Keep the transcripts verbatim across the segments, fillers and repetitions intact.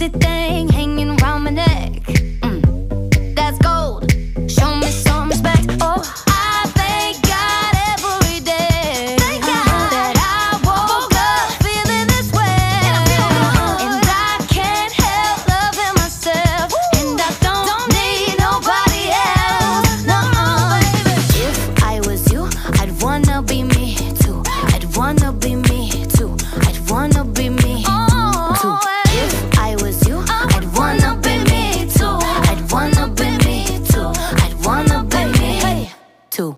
sexy thing hanging around my neck. Mm, that's gold. Show me some respect. Oh, I thank God every day. Thank God that I woke up feeling this way, and I can't help loving myself, and I don't need nobody else. No, baby. If I was you, I'd wanna be me too. I'd wanna be me too. I'd wanna be me too. If I was you, I'd wanna be me too. I'd wanna be me too. I'd wanna be me too.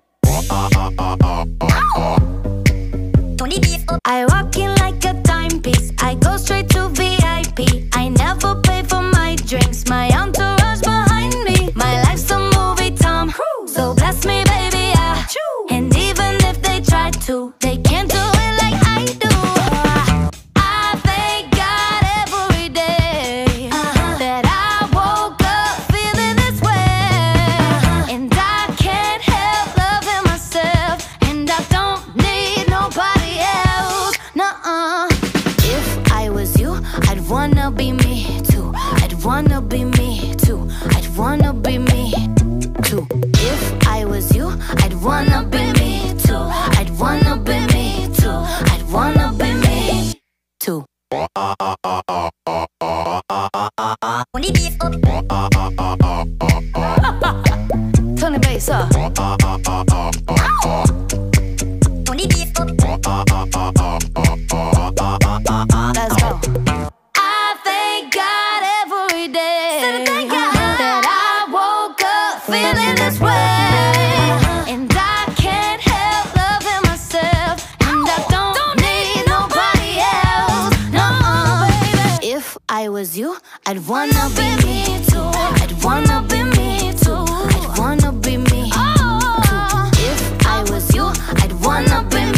I walk in like a timepiece. I go straight to V I P. I never pay for my drinks. My entourage behind me. My life's a movie, Tom. So bless me, baby, yeah. And even if they try to, they can't do it like I do. I thank God every day that I woke up feeling this way, and I can't help loving myself, and I don't need nobody else. Nuh-uh. If I was you, I'd wanna be me too. I'd wanna be me too. I'd wanna be me too. If I was you, I'd wanna be me too. I'd wanna be me too. I'd wanna be me too. Turn the bass up. Let's go. I thank God every day that I woke up feeling this way, and I can't help loving myself, and I don't need nobody else. No, baby. If I was you, I'd wanna be me too. I'd wanna be me too. I'd wanna be me too. If I was you, I'd wanna be me